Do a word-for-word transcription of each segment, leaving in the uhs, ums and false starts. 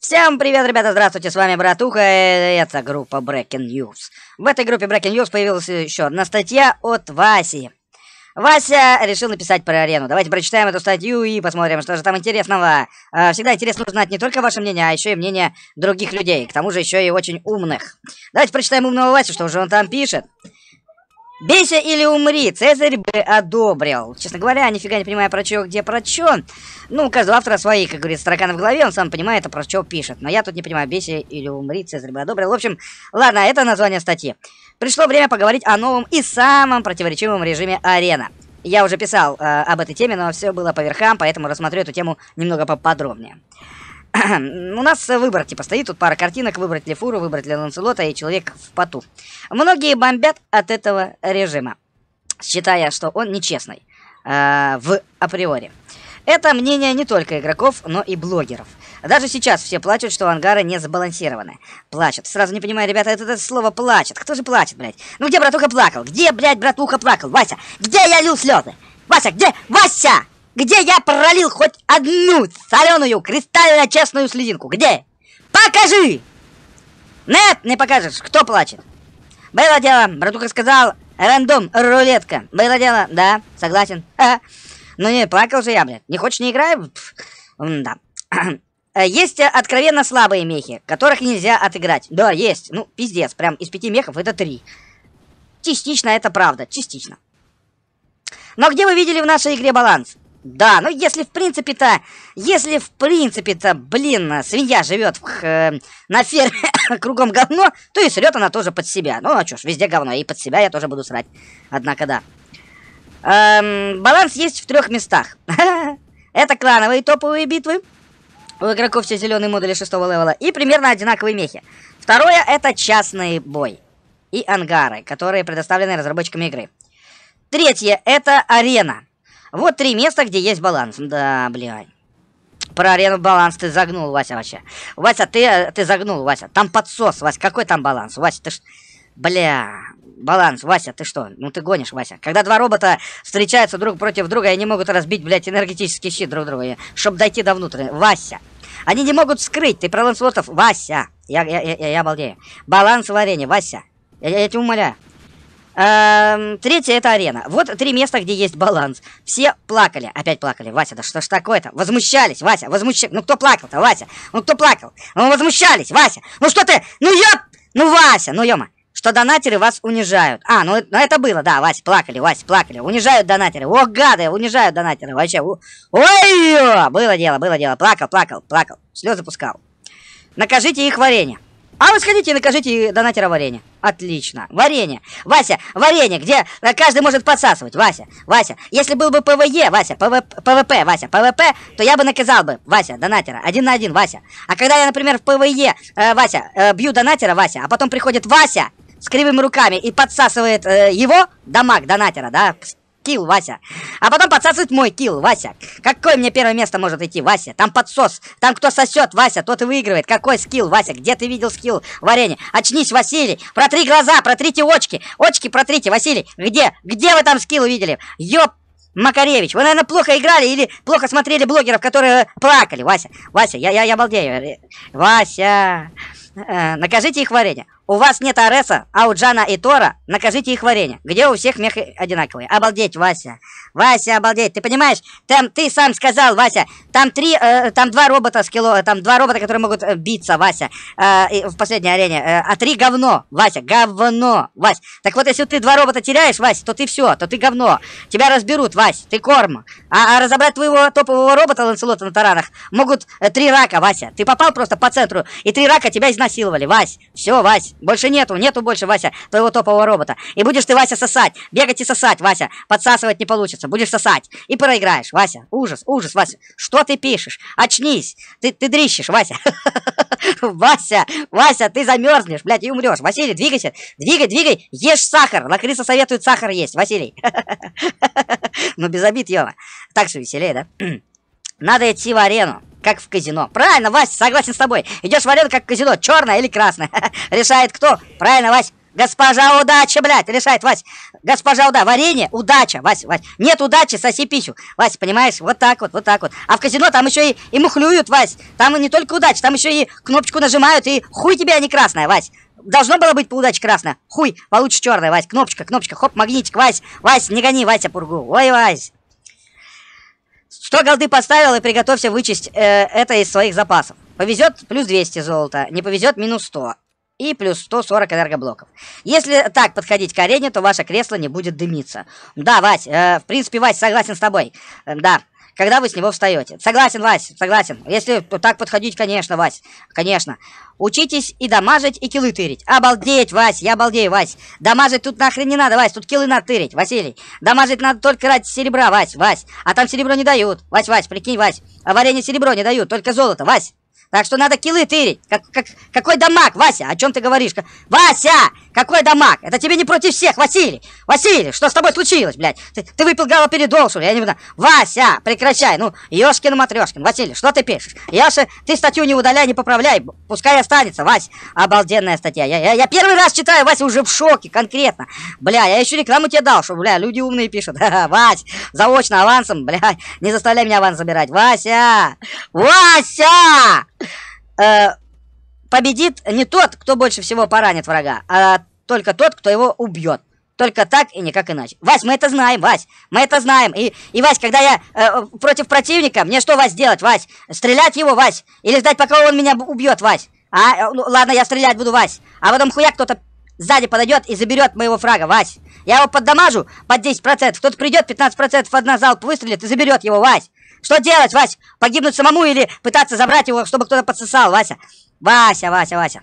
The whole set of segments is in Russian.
Всем привет, ребята, здравствуйте, с вами Братуха, и это группа Breaking News. В этой группе Breaking News появилась еще одна статья от Васи. Вася решил написать про арену. Давайте прочитаем эту статью и посмотрим, что же там интересного. Всегда интересно узнать не только ваше мнение, а еще и мнение других людей, к тому же еще и очень умных. Давайте прочитаем умного Васю, что же он там пишет. «Бейся или умри, Цезарь бы одобрил». Честно говоря, нифига не понимаю, про чё, где, про чё. Ну, у каждого автора свои, как говорится, тараканы в голове, он сам понимает, а про чё пишет. Но я тут не понимаю, «бейся или умри, Цезарь бы одобрил». В общем, ладно, это название статьи. Пришло время поговорить о новом и самом противоречивом режиме арена. Я уже писал э, об этой теме, но все было по верхам, поэтому рассмотрю эту тему немного поподробнее. У нас выбор типа стоит, тут пара картинок, выбрать ли фуру, выбрать ли Ланселота и человек в поту. Многие бомбят от этого режима, считая, что он нечестный э, в априори. Это мнение не только игроков, но и блогеров. Даже сейчас все плачут, что ангары не сбалансированы. Плачут. Сразу не понимаю, ребята, это, это слово плачет. Кто же плачет, блядь? Ну где братуха плакал? Где, блядь, братуха плакал? Вася, где я лил слезы? Вася, где? Вася! Где я пролил хоть одну соленую, кристально честную слезинку? Где? Покажи! Нет, не покажешь. Кто плачет? Было дело, братуха сказал, рандом, рулетка. Было дело, да, согласен. Ха. Ну не, плакал же я, блядь. Не хочешь, не играй? Пф, да. Есть откровенно слабые мехи, которых нельзя отыграть. Да, есть. Ну, пиздец, прям из пяти мехов это три. Частично это правда, частично. Но где вы видели в нашей игре баланс? Да, ну если в принципе-то, если в принципе-то, блин, свинья живет э, на ферме кругом говно, то и срет она тоже под себя. Ну, а чё ж, везде говно, и под себя я тоже буду срать. Однако, да. Эм, баланс есть в трех местах. Это клановые топовые битвы. У игроков все зеленые модули шестого левела и примерно одинаковые мехи. Второе — это частный бой и ангары, которые предоставлены разработчиками игры. Третье — это арена. Вот три места, где есть баланс. Да, блядь. Про арену баланс ты загнул, Вася, вообще. Вася, ты, ты загнул, Вася. Там подсос, Вася. Какой там баланс? Вася, ты ж... Бля... Баланс, Вася, ты что? Ну ты гонишь, Вася. Когда два робота встречаются друг против друга, они могут разбить, блядь, энергетический щит друг друга, чтобы дойти до внутреннего. Вася. Они не могут вскрыть. Ты про Ланселотов. Вася. Я, я, я, я обалдею. Баланс в арене, Вася. Я, я, я тебя умоляю. Эм, третье — это арена. Вот три места, где есть баланс. Все плакали, опять плакали. Вася, да что ж такое-то? Возмущались, Вася, возмущались. Ну кто плакал-то, Вася? Ну кто плакал? Ну возмущались, Вася. Ну что ты? Ну ёп! Ну Вася, ну ёма. Что донатеры вас унижают. А, ну, ну это было, да, Вася, плакали, Вася, плакали. Унижают донатеры. О, гады, унижают донатеры. Вообще, ой, было дело, было дело. Плакал, плакал, плакал. Слезы пускал. Накажите их варенье. А вы сходите и накажите донатера варенье. Отлично. Варенье. Вася, варенье, где каждый может подсасывать. Вася, Вася. Если был бы ПВЕ, Вася, ПВП, Вася, ПВП, то я бы наказал бы, Вася, донатера. Один на один, Вася. А когда я, например, в ПВЕ, э, Вася, э, бью донатера, Вася, а потом приходит Вася с кривыми руками и подсасывает э, его, дамаг донатера, да, килл, Вася. А потом подсасывает мой килл, Вася. Какое мне первое место может идти, Вася? Там подсос. Там кто сосет, Вася, тот и выигрывает. Какой скилл, Вася? Где ты видел скилл варенье? Очнись, Василий. Протри глаза, протрите очки. Очки протрите, Василий. Где? Где вы там скилл увидели? Ёп, Макаревич, вы, наверное, плохо играли или плохо смотрели блогеров, которые плакали, Вася. Вася, я, я, я обалдею. Вася, э, накажите их варенье. У вас нет Ареса, а у Джана и Тора накажите их варенье. Где у всех мехи одинаковые. Обалдеть, Вася. Вася, обалдеть. Ты понимаешь, там ты сам сказал, Вася, там три, э, там два робота скилло, там два робота, которые могут э, биться, Вася, э, в последней арене. Э, а три говно, Вася, говно, Вася. Так вот, если ты два робота теряешь, Вася, то ты все, то ты говно. Тебя разберут, Вася, ты корм. А, а разобрать твоего топового робота Ланселота на таранах могут э, три рака, Вася. Ты попал просто по центру, и три рака тебя изнасиловали, Вась. Все, Вась. Больше нету, нету больше, Вася, твоего топового робота. И будешь ты, Вася, сосать. Бегать и сосать, Вася. Подсасывать не получится. Будешь сосать. И проиграешь, Вася. Ужас, ужас, Вася. Что ты пишешь? Очнись. Ты, ты дрищешь, Вася. Вася, Вася, ты замерзнешь, блядь, и умрешь. Василий, двигайся. Двигай, двигай. Ешь сахар. Лакриса советует сахар есть, Василий. Ну, без обид, ёма. Так же веселее, да? Надо идти в арену. Как в казино. Правильно, Вася, согласен с тобой. Идешь в арену, как в казино, черная или красная. Решает кто? Правильно, Вася. Госпожа удача, блядь, решает, Вась. Госпожа удача, варенье, удача, Вась, Вась. Нет удачи, соси пищу. Вась, понимаешь, вот так вот, вот так вот. А в казино там еще и, и мухлюют, Вась. Там не только удача, там еще и кнопочку нажимают, и хуй тебе, а не красная, Вась. Должно было быть по удаче красная. Хуй, получше черная, Вась. Кнопочка, кнопочка, хоп, магнитик, Вась. Вась, не гони, Вася, пургу. Ой, Вась. сто голды поставил и приготовься вычесть э, это из своих запасов. Повезет плюс двести золота, не повезет минус сто. И плюс сто сорок энергоблоков. Если так подходить к арене, то ваше кресло не будет дымиться. Да, Вась, э, в принципе, Вась, согласен с тобой. Э, да, когда вы с него встаете. Согласен, Вась, согласен. Если то так подходить, конечно, Вась, конечно. Учитесь и дамажить, и киллы тырить. Обалдеть, Вась, я обалдею, Вась. Дамажить тут нахрен не надо, Вась, тут киллы надо тырить, Василий. Дамажить надо только ради серебра, Вась, Вась. А там серебро не дают. Вась, Вась, прикинь, Вась. А в арене серебро не дают, только золото, Вась. Так что надо киллы тырить. Как, как, какой дамаг, Вася? О чем ты говоришь? Вася! Какой дамаг? Это тебе не против всех, Василий! Василий, что с тобой случилось, блядь? Ты, ты выпил галоперидол, что ли? Я не знаю. Вася, прекращай. Ну, Ёшкин-матрёшкин. Василий, что ты пишешь? Яша, ты статью не удаляй, не поправляй. Пускай останется, Вась. Обалденная статья. Я, я, я первый раз читаю, Вася уже в шоке, конкретно. Бля, я еще рекламу тебе дал, что, бля, люди умные пишут. Вась, заочно, авансом, бля, не заставляй меня аванс забирать. Вася! Вася! Э, победит не тот, кто больше всего поранит врага, а только тот, кто его убьет. Только так и никак иначе. Вась, мы это знаем, Вась, мы это знаем. И, и Вась, когда я э, против противника, мне что, Вась, делать, Вась? Стрелять его, Вась? Или ждать, пока он меня убьет, Вась? А, ну, ладно, я стрелять буду, Вась. А потом хуяк кто-то сзади подойдет и заберет моего фрага, Вась. Я его поддамажу под десять процентов. Кто-то придет, пятнадцать процентов одна залп выстрелит и заберет его, Вась. Что делать, Вась? Погибнуть самому или пытаться забрать его, чтобы кто-то подсосал, Вася? Вася, Вася, Вася.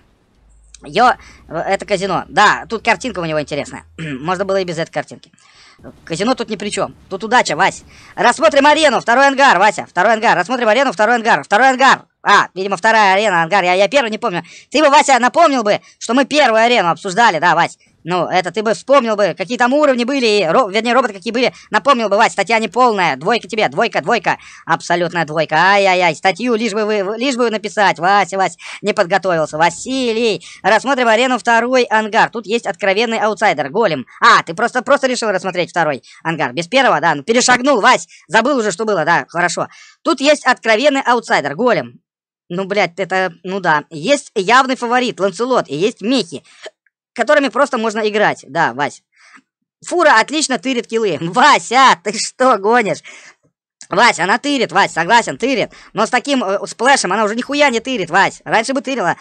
Ё, это казино. Да, тут картинка у него интересная. Можно было и без этой картинки. Казино тут ни при чем. Тут удача, Вась. Рассмотрим арену, второй ангар, Вася. Второй ангар. Рассмотрим арену, второй ангар. Второй ангар. А, видимо, вторая арена, ангар. Я, я первый не помню. Ты бы, Вася, напомнил бы, что мы первую арену обсуждали, да, Вась? Ну, это ты бы вспомнил бы, какие там уровни были, и, ро, вернее, роботы какие были. Напомнил бы, Вась, статья не полная. Двойка тебе, двойка, двойка. Абсолютная двойка. Ай-яй-яй, статью лишь бы вы, лишь бы написать. Вася, Вась, не подготовился. Василий. Рассмотрим арену, второй ангар. Тут есть откровенный аутсайдер, голем. А, ты просто, просто решил рассмотреть второй ангар. Без первого, да, ну перешагнул, Вась. Забыл уже, что было, да, хорошо. Тут есть откровенный аутсайдер, голем. Ну, блядь, это, ну да. Есть явный фаворит, Ланцелот, и есть мехи, которыми просто можно играть. Да, Вась. Фура отлично тырит киллы. Вася, ты что гонишь? Вась, она тырит, Вась, согласен, тырит. Но с таким э, сплэшем она уже нихуя не тырит, Вась. Раньше бы тырила.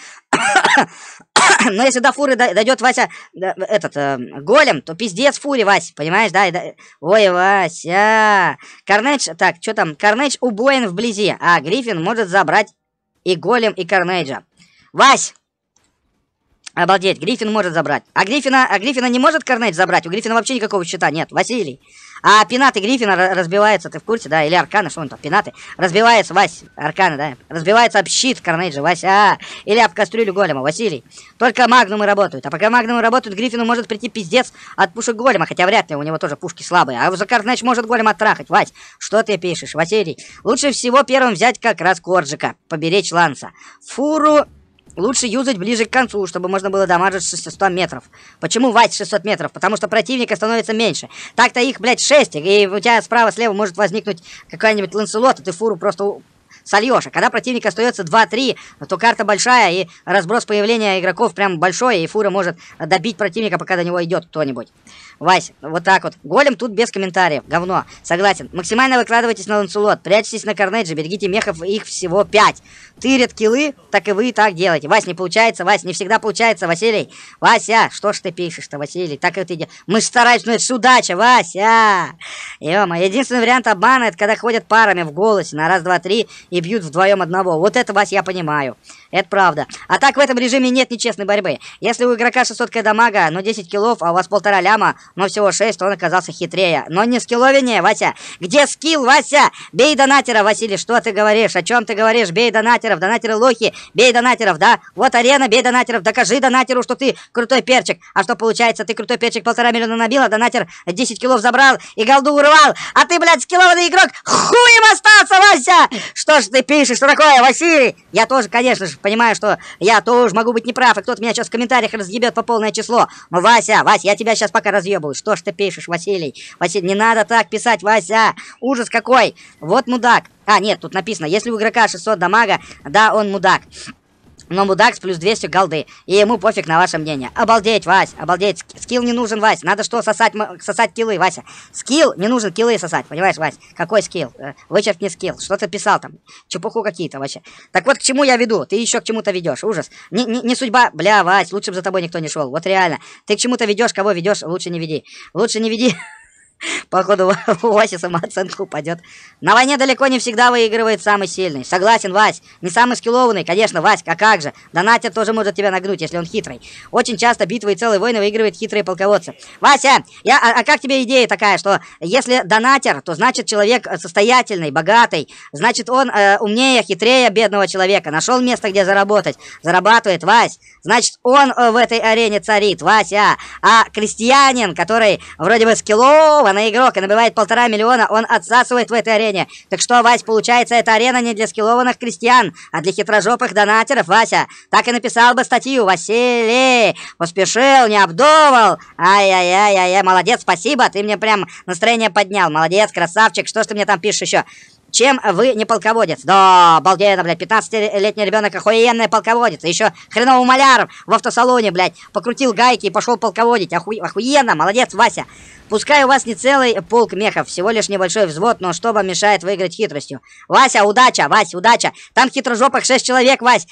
Но если до фуры дойдет, Вася, этот, э, голем, то пиздец фуре, Вась, понимаешь, да? да? Ой, Вася. Карнейдж, так, что там? Карнейдж убоен вблизи, а Гриффин может забрать и голем, и Карнейджа. Вась! Обалдеть, Гриффин может забрать. А Гриффина, а Гриффина не может Карнейдж забрать? У Гриффина вообще никакого щита нет, Василий. А пинаты Гриффина разбиваются, ты в курсе, да? Или арканы, что он там, пинаты. Разбиваются, Вась, арканы, да? Разбивается об щит Карнейджа, Вася. А, или об кастрюлю голема, Василий. Только магнумы работают. А пока магнумы работают, Гриффину может прийти пиздец от пушек голема. Хотя вряд ли, у него тоже пушки слабые. А за Карнейдж может голема оттрахать, Вась. Что ты пишешь, Василий? Лучше всего первым взять как раз Корджика. Поберечь Ланса. Фуру лучше юзать ближе к концу, чтобы можно было дамажить с шестисот метров. Почему, Вась, шестьсот метров? Потому что противника становится меньше. Так-то их, блядь, шесть, и у тебя справа-слева может возникнуть какая-нибудь Ланселот, и ты фуру просто сольешь. А когда противника остается два-три, то карта большая, и разброс появления игроков прям большой, и фура может добить противника, пока до него идет кто-нибудь. Вась, вот так вот. Голем тут без комментариев. Говно. Согласен. Максимально выкладывайтесь на Ланселот. Прячьтесь на Карнейдже. Берегите мехов, их всего пять. Тырят киллы, так и вы и так делаете. Вась, не получается, Вась, не всегда получается, Василий. Вася, что ж ты пишешь-то, Василий? Так и ты делаешь. Мы стараемся, но это же удача, Вася. Ё-мо, единственный вариант обмана, это когда ходят парами в голосе на раз, два, три и бьют вдвоем одного. Вот это, Вась, я понимаю. Это правда. А так в этом режиме нет нечестной борьбы. Если у игрока шестьсот дамага, но десять киллов, а у вас полтора ляма, но всего шесть, то он оказался хитрее. Но не скилловеннее, Вася. Где скилл, Вася? Бей донатера, Василий, что ты говоришь? О чем ты говоришь? Бей донатеров, донатеры лохи, бей донатеров, да? Вот арена, бей донатеров, докажи донатеру, что ты крутой перчик. А что получается? Ты крутой перчик полтора миллиона набил, а донатер десять киллов забрал и голду урвал. А ты, блядь, скиллованный игрок, хуем остался, Вася! Что ж ты пишешь, что такое, Василий? Я тоже, конечно же, понимаю, что я тоже могу быть неправ, и кто-то меня сейчас в комментариях разъебет по полное число. Но, Вася, Вася, я тебя сейчас пока разъебываю. Что ж ты пишешь, Василий? Василий, не надо так писать, Вася. Ужас какой. Вот мудак. А, нет, тут написано, если у игрока шестьсот дамага, да, он мудак. Но мудак с плюс двести голды. И ему пофиг на ваше мнение. Обалдеть, Вась, обалдеть. Скилл не нужен, Вась. Надо что, сосать, сосать киллы, Вася. Скилл не нужен киллы сосать, понимаешь, Вась? Какой скилл? Вычеркни скилл. Что ты писал там? Чепуху какие-то вообще. Так вот, к чему я веду? Ты еще к чему-то ведешь. Ужас. Не, не, не судьба. Бля, Вась, лучше бы за тобой никто не шел. Вот реально. Ты к чему-то ведешь, кого ведешь, лучше не веди. Лучше не веди. Походу, у Васи самооценка упадет. На войне далеко не всегда выигрывает самый сильный. Согласен, Вась. Не самый скиллованный, конечно, Вась, а как же. Донатер тоже может тебя нагнуть, если он хитрый. Очень часто битвы и целые войны выигрывают хитрые полководцы. Вася, я, а, а как тебе идея такая, что если донатер, то значит человек состоятельный, богатый. Значит, он э, умнее, хитрее бедного человека. Нашел место, где заработать. Зарабатывает, Вась. Значит, он э, в этой арене царит, Вася. А крестьянин, который вроде бы скиллован, на игрок и набивает полтора миллиона, он отсасывает в этой арене. Так что, Вась, получается, эта арена не для скиллованных крестьян, а для хитрожопых донатеров, Вася. Так и написал бы статью, Василий. Поспешил, не обдумал. Ай-яй-яй-яй, молодец, спасибо, ты мне прям настроение поднял. Молодец, красавчик, что ж ты мне там пишешь еще? Чем вы не полководец? Да, обалденно, блядь, пятнадцатилетний ребенок охуенный полководец. Еще хреновый маляр в автосалоне, блядь, покрутил гайки и пошел полководить. Оху... Охуенно, молодец, Вася. Пускай у вас не целый полк мехов, всего лишь небольшой взвод, но что вам мешает выиграть хитростью? Вася, удача, Вась, удача. Там хитрожопых шесть человек, Вась.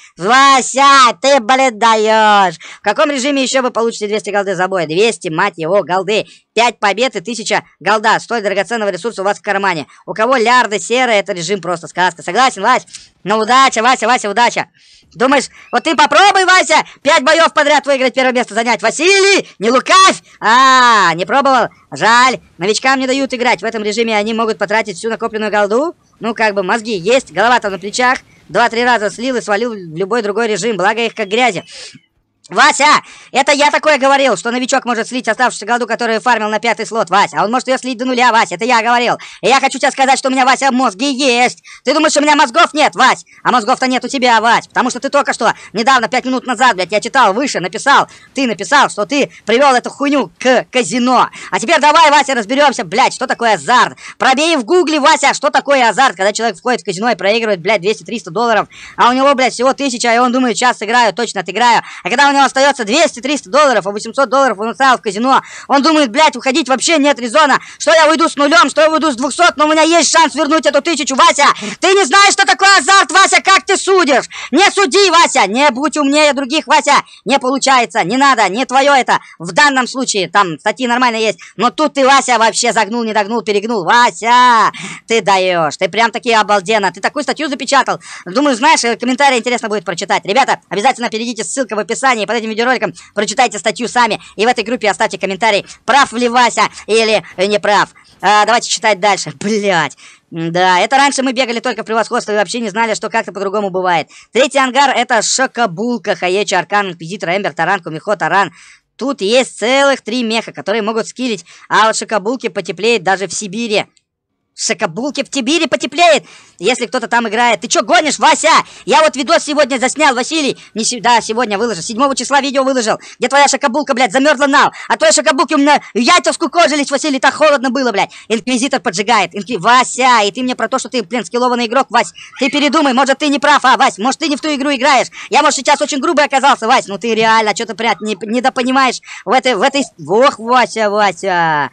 Вася, ты, блядь, даешь. В каком режиме еще вы получите двести голды за бой? двести, мать его, голды. пять побед и тысяча голда. Столь драгоценного ресурса у вас в кармане. У кого лярды серые, это режим просто сказка. Согласен, Вась? Ну, удача, Вася, Вася, удача. Думаешь, вот ты попробуй, Вася, пять боев подряд выиграть, первое место занять. Василий, не лукавь! А, не пробовал? Жаль, новичкам не дают играть. В этом режиме они могут потратить всю накопленную голду. Ну, как бы мозги есть, голова-то на плечах. Два-три раза слил и свалил в любой другой режим, благо их как грязи. Вася, это я такое говорил, что новичок может слить оставшуюся голду, которую фармил на пятый слот, Вася. А он может ее слить до нуля, Вася, это я говорил. И я хочу тебе сказать, что у меня, Вася, мозги есть. Ты думаешь, у меня мозгов нет, Вась? А мозгов-то нет у тебя, Вась. Потому что ты только что, недавно, пять минут назад, блядь, я читал выше, написал. Ты написал, что ты привел эту хуйню к казино. А теперь давай, Вася, разберемся, блядь, что такое азарт. Пробей в гугле, Вася, что такое азарт, когда человек входит в казино и проигрывает, блядь, двести-триста долларов, а у него, блядь, всего тысяча, и он думает, сейчас сыграю, точно отыграю. А когда у него остается двести-триста долларов, а восемьсот долларов он оставил в казино. Он думает, блядь, уходить вообще нет резона. Что я уйду с нулем, что я уйду с двухсот, но у меня есть шанс вернуть эту тысячу, Вася. Ты не знаешь, что такое азарт, Вася, как ты судишь? Не суди, Вася, не будь умнее других, Вася. Не получается, не надо, не твое это. В данном случае, там статьи нормально есть, но тут ты, Вася, вообще загнул, не догнул, перегнул. Вася, ты даешь, ты прям таки обалденно. Ты такую статью запечатал. Думаю, знаешь, комментарии интересно будет прочитать. Ребята, обязательно перейдите, ссылка в описании под этим видеороликом. Прочитайте статью сами и в этой группе оставьте комментарий, прав ли Вася или не прав. А, давайте читать дальше. Блять. Да, это раньше мы бегали только в превосходство и вообще не знали, что как-то по-другому бывает. Третий ангар — это Шокобулка, Хаечи, Аркан, Инквизитор, Эмбер, Таран, Кумихо, Таран. Тут есть целых три меха, которые могут скиллить, а вот Шокобулки потеплеет даже в Сибири. Шокобулки в Сибири потеплеет, если кто-то там играет. Ты чё гонишь, Вася? Я вот видос сегодня заснял, Василий. Не си... Да, сегодня выложил. седьмого числа видео выложил, где твоя шокобулка, блядь, замерзла на. А твои шокобулки у меня яйца скукожились, Василий, так холодно было, блядь. Инквизитор поджигает. Инкви... Вася, и ты мне про то, что ты, блин, скиллованный игрок, Вась. Ты передумай, может, ты не прав, а, Вась? Может, ты не в ту игру играешь? Я, может, сейчас очень грубый оказался, Вась. Ну ты реально что-то, блядь, не... недопонимаешь в этой... в этой... Ох, Вася, Вася.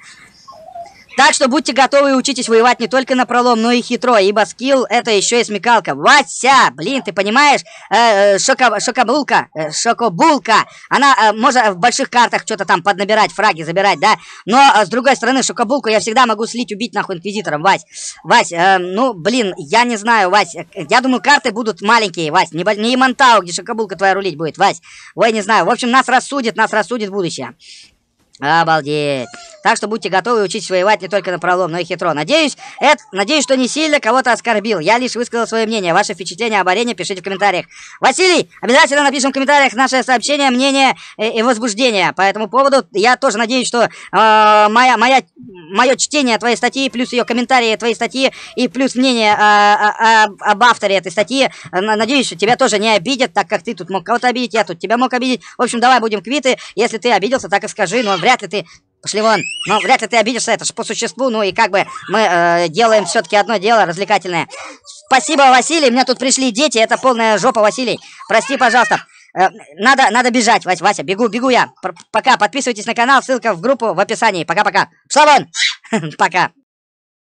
Так что будьте готовы и учитесь воевать не только на пролом, но и хитро, ибо скилл — это еще и смекалка. Вася, блин, ты понимаешь? Э, э, шока, шокобулка, э, шокобулка, она э, может в больших картах что-то там поднабирать, фраги забирать, да? Но, э, с другой стороны, шокобулку я всегда могу слить, убить нахуй инквизитором, Вась. Вась, э, ну, блин, я не знаю, Вась. Я думаю, карты будут маленькие, Вась. Не, не Имантау, где шокобулка твоя рулить будет, Вась. Ой, не знаю. В общем, нас рассудит, нас рассудит будущее. Обалдеть. Так что будьте готовы учить воевать не только на пролом, но и хитро. Надеюсь, это, надеюсь, что не сильно кого-то оскорбил. Я лишь высказал свое мнение. Ваши впечатления об арене пишите в комментариях. Василий, обязательно напишем в комментариях наше сообщение, мнение и, и возбуждение. По этому поводу я тоже надеюсь, что э, моя, моя, мое чтение твоей статьи, плюс ее комментарии твоей статьи и плюс мнение э, э, э, об авторе этой статьи, э, надеюсь, что тебя тоже не обидят, так как ты тут мог кого-то обидеть, я тут тебя мог обидеть. В общем, давай будем квиты. Если ты обиделся, так и скажи, но вряд ли ты... Пошли вон. Но вряд ли ты обидишься, это же по существу. Ну и как бы мы э, делаем все-таки одно дело развлекательное. Спасибо, Василий. Мне тут пришли дети. Это полная жопа, Василий. Прости, пожалуйста. Э, надо, надо бежать, Вася, Вася. Бегу, бегу я. П Пока. Подписывайтесь на канал. Ссылка в группу в описании. Пока-пока. Пошла вон. Пока.